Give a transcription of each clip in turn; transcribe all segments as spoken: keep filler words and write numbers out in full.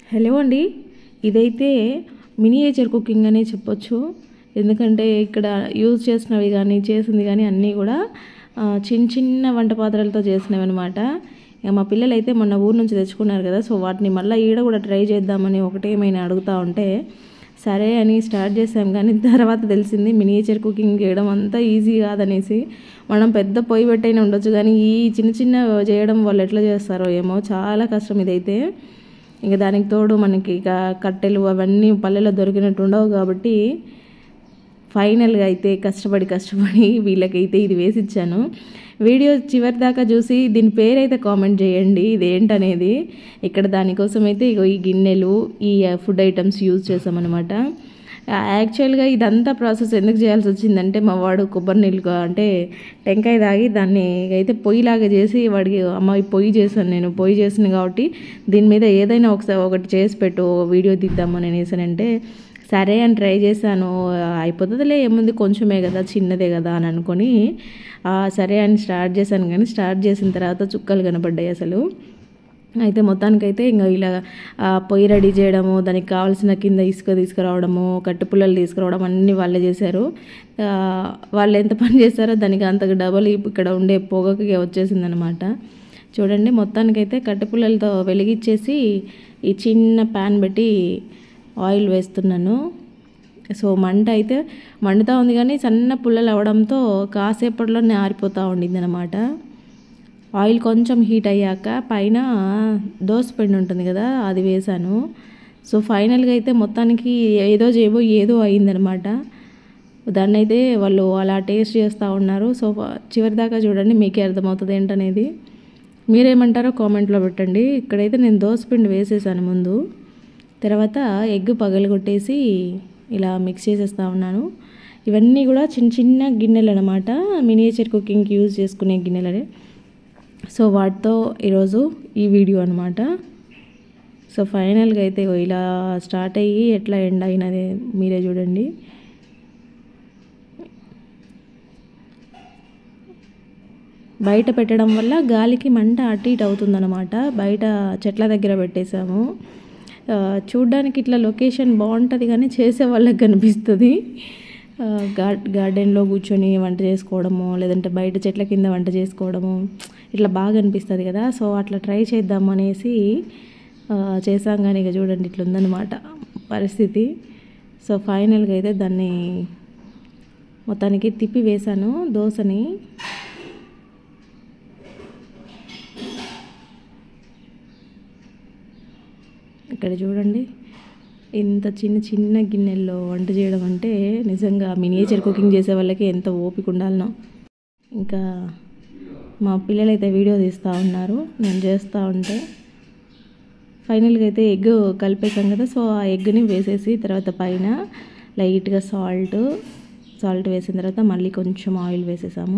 Hello అండి, ఇదైతే miniature cooking అనే చెప్పొచ్చు. ఎందుకంటే ఇక్కడ యూజ్ చేసినవి కానీ చేసింది కానీ అన్నీ కూడా చిన్న చిన్న వంట పాత్రలతో చేసినవి అనమాట. మా పిల్లలు అయితే మొన్న ఊరు నుంచి తెచ్చుకున్నారు కదా, సో వాటిని మళ్ళీ ఈడ కూడా ట్రై చేద్దామని ఒకటేమైనా అడుగుతూ ఉంటే సరే అని స్టార్ట్ చేసాం. కానీ తర్వాత తెలిసింది మినియేచర్ కుకింగ్ చేయడం అంతా ఈజీ కాదనేసి. మనం పెద్ద పొయ్యి పెట్టైనా ఉండొచ్చు, కానీ ఈ చిన్న చిన్న చేయడం వాళ్ళు ఎట్లా చేస్తారో ఏమో, చాలా కష్టం ఇదైతే. ఇంకా దానికి తోడు మనకి ఇక కట్టెలు అవన్నీ పల్లెలో దొరికినట్టు ఉండవు కాబట్టి ఫైనల్గా అయితే కష్టపడి కష్టపడి వీళ్ళకైతే ఇది వేసి ఇచ్చాను. వీడియో చివరి దాకా చూసి దీని పేరైతే కామెంట్ చేయండి ఇదేంటనేది. ఇక్కడ దానికోసం అయితే ఇగో ఈ గిన్నెలు, ఈ ఫుడ్ ఐటమ్స్ యూజ్ చేసామన్నమాట. యాక్చువల్గా ఇదంతా ప్రాసెస్ ఎందుకు చేయాల్సి వచ్చిందంటే, మా వాడు కొబ్బరి నీళ్ళు అంటే టెంకాయ తాగి దాన్ని అయితే పొయ్యిలాగా చేసి వాడికి అమ్మ పొయ్యి చేశాను నేను పొయ్యి చేసాను కాబట్టి దీని మీద ఏదైనా ఒకసారి ఒకటి చేసి పెట్టు వీడియో తీద్దామని అనేసానంటే సరే అని ట్రై చేశాను. అయిపోతుందిలే ఏముంది, కొంచెమే కదా చిన్నదే కదా అని అనుకొని సరే అని స్టార్ట్ చేశాను. కానీ స్టార్ట్ చేసిన తర్వాత చుక్కలు కనపడ్డాయి అసలు. అయితే మొత్తానికైతే ఇంకా ఇలా పొయ్యి రెడీ చేయడము, దానికి కావాల్సిన కింద ఇసుక తీసుకురావడము, కట్టుపుల్లలు తీసుకురావడం అన్నీ వాళ్ళే చేశారు. వాళ్ళు ఎంత పని చేశారో దానికి అంతకు డబల్ ఇక్కడ ఉండే పొగకి వచ్చేసిందనమాట. చూడండి, మొత్తానికైతే కట్టుపుల్లలతో వెలిగించేసి ఈ చిన్న ప్యాన్ పెట్టి ఆయిల్ వేస్తున్నాను. సో మంట అయితే మండుతూ ఉంది, కానీ సన్న పుల్లలు అవ్వడంతో కాసేపట్లోనే ఆరిపోతూ ఉండింది అనమాట. ఆయిల్ కొంచెం హీట్ అయ్యాక పైన దోసపిండి ఉంటుంది కదా, అది వేసాను. సో ఫైనల్గా అయితే మొత్తానికి ఏదో చేయబో ఏదో అయిందనమాట. దాన్ని అయితే వాళ్ళు అలా టేస్ట్ చేస్తూ ఉన్నారు. సో చివరి దాకా చూడండి, మీకే అర్థమవుతుంది ఏంటనేది. మీరేమంటారో కామెంట్లో పెట్టండి. ఇక్కడైతే నేను దోసపిండి వేసేసాను ముందు, తర్వాత ఎగ్ పగలగొట్టేసి ఇలా మిక్స్ చేసేస్తూ ఉన్నాను. ఇవన్నీ కూడా చిన్న చిన్న గిన్నెలు అనమాట, మినియేచర్ కుకింగ్కి యూజ్ చేసుకునే గిన్నెలనే. సో వాటితో ఈరోజు ఈ వీడియో అనమాట. సో ఫైనల్గా అయితే ఇలా స్టార్ట్ అయ్యి ఎట్లా ఎండ్ అయినది మీరే చూడండి. బయట పెట్టడం వల్ల గాలికి మంట అటు ఇటు అవుతుందన్నమాట. బయట చెట్ల దగ్గర పెట్టేశాము. చూడ్డానికి ఇట్లా లొకేషన్ బాగుంటుంది, కానీ చేసే వాళ్ళకి కనిపిస్తుంది గార్డెన్లో కూర్చొని వంట చేసుకోవడము, లేదంటే బయట చెట్ల కింద వంట చేసుకోవడము ఇట్లా బాగా అనిపిస్తుంది కదా. సో అట్లా ట్రై చేద్దాం అనేసి చేసాం. కానీ ఇక చూడండి ఇట్లా ఉందన్నమాట పరిస్థితి. సో ఫైనల్గా అయితే దాన్ని మొత్తానికి తిప్పి వేశాను దోశని. ఇక్కడ చూడండి, ఇంత చిన్న చిన్న గిన్నెల్లో వంట చేయడం అంటే నిజంగా మినియేచర్ కుకింగ్ చేసే వాళ్ళకి ఎంత ఓపిక ఉండాలనో. ఇంకా మా పిల్లలైతే వీడియో తీస్తూ ఉన్నారు నేను చేస్తూ ఉంటే. ఫైనల్గా అయితే ఎగ్ కలిపేసాం కదా, సో ఆ ఎగ్ని వేసేసి తర్వాత పైన లైట్గా సాల్ట్ సాల్ట్ వేసిన తర్వాత మళ్ళీ కొంచెం ఆయిల్ వేసేసాము.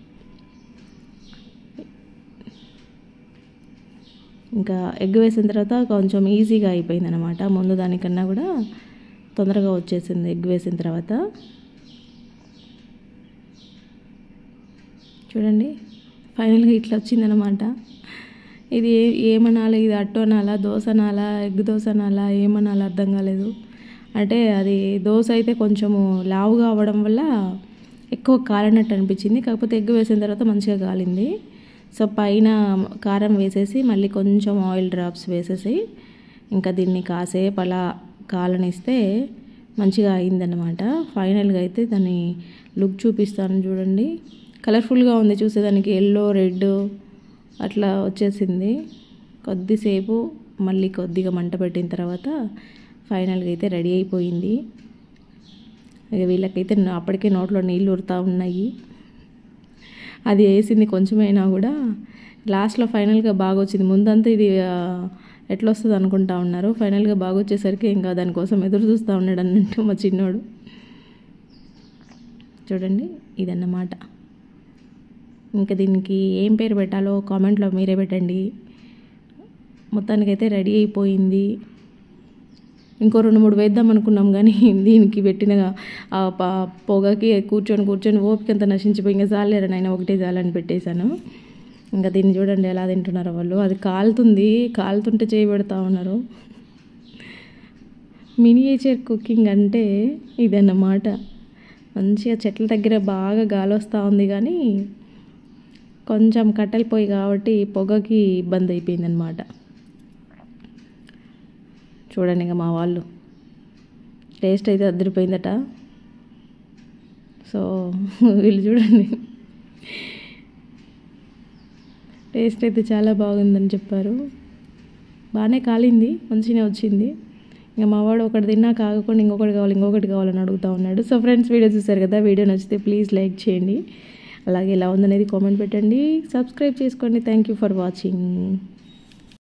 ఇంకా ఎగ్ వేసిన తర్వాత కొంచెం ఈజీగా అయిపోయింది అనమాట. ముందు దానికన్నా కూడా తొందరగా వచ్చేసింది ఎగ్ వేసిన తర్వాత. చూడండి, ఫైనల్గా ఇట్లా వచ్చిందనమాట. ఇది ఏమనాలా, ఇది అట్టు అనాలా, దోశ అనాలా, ఎగ్ దోశ అనాలా, ఏమనాలా అర్థం కాలేదు. అంటే అది దోశ అయితే కొంచెము లావుగా అవ్వడం వల్ల ఎక్కువ కాలినట్టు అనిపించింది, కాకపోతే ఎగ్ వేసిన తర్వాత మంచిగా కాలింది. సో పైన కారం వేసేసి మళ్ళీ కొంచెం ఆయిల్ డ్రాప్స్ వేసేసి ఇంకా దీన్ని కాసేపు అలా కాలనిస్తే మంచిగా అయిందన్నమాట. ఫైనల్గా అయితే దాన్ని లుక్ చూపిస్తాను చూడండి. కలర్ఫుల్గా ఉంది చూసేదానికి, ఎల్లో రెడ్ అట్లా వచ్చేసింది. కొద్దిసేపు మళ్ళీ కొద్దిగా మంట పెట్టిన తర్వాత ఫైనల్గా అయితే రెడీ అయిపోయింది. ఇక వీళ్ళకైతే అప్పటికే నోట్లో నీళ్ళు ఊరుతూ ఉన్నాయి. అది వేసింది కొంచెమైనా కూడా లాస్ట్లో ఫైనల్గా బాగా వచ్చింది. ముందంతా ఇది ఎట్లా వస్తుంది అనుకుంటా ఉన్నారు, ఫైనల్గా బాగా వచ్చేసరికి ఇంకా దానికోసం ఎదురు చూస్తూ ఉన్నాడు అన్నట్టు మా చిన్నోడు. చూడండి, ఇదన్నమాట. ఇంకా దీనికి ఏం పేరు పెట్టాలో కామెంట్లో మీరే పెట్టండి. మొత్తానికైతే రెడీ అయిపోయింది. ఇంకో రెండు మూడు వేద్దాం అనుకున్నాం, కానీ దీనికి పెట్టిన పొగకి కూర్చొని కూర్చొని ఓపిక అంతా నశించిపోయి ఇంకా చాలేరు నాయన ఒకటే చాలని పెట్టేశాను. ఇంకా దీన్ని చూడండి ఎలా తింటున్నారో వాళ్ళు. అది కాలుతుంది, కాలుతుంటే చేయి పెడతా ఉన్నారు. మినియేచర్ కుకింగ్ అంటే ఇదన్నమాట. మంచిగా చెట్ల దగ్గర బాగా గాలి వస్తూ ఉంది, కానీ కొంచెం కట్టెల పొయ్యి కాబట్టి పొగకి ఇబ్బంది అయిపోయిందనమాట. చూడండి ఇక మా వాళ్ళు టేస్ట్ అయితే అదిరిపోయిందట. సో వీళ్ళు చూడండి, టేస్ట్ అయితే చాలా బాగుందని చెప్పారు. బాగానే కాలింది, మంచిగానే వచ్చింది. ఇంకా మా వాడు ఒకటి తిన్నా కాకుండా ఇంకొకటి కావాలి ఇంకొకటి కావాలని అడుగుతూ ఉన్నాడు. సో ఫ్రెండ్స్, వీడియో చూసారు కదా, వీడియో నచ్చితే ప్లీజ్ లైక్ చేయండి, అలాగే ఎలా ఉందనేది కామెంట్ పెట్టండి, సబ్స్క్రైబ్ చేసుకోండి. Thank you for watching.